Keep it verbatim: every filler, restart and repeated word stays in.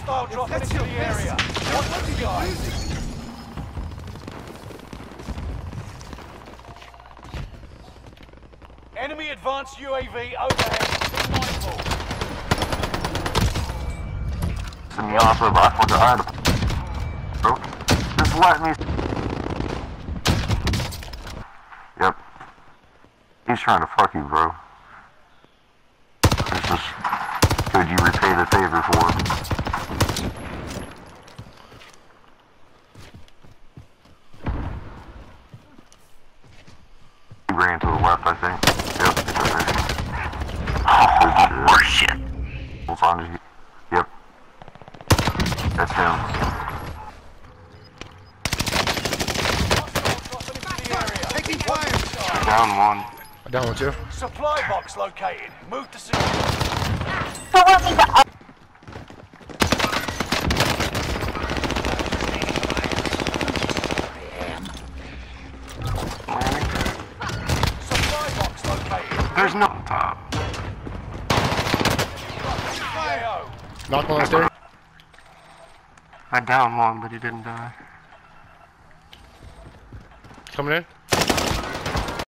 Hostile dropping into the area. Watch the skies. Enemy advanced U A V overhead. Be mindful. Send me off of I forgot. Bro, just let me. Yep. He's trying to fuck you, bro. It's just, could you repay the favor for him? He ran to the left, I think. Yep, it's okay. Oh, shit. Hold on, just, yep. That's him. Taking fire. Down one. Down with you. Supply box located. Move to secure. Supply box located. There's no top. Knock one there. I downed one, but he didn't die. Coming in.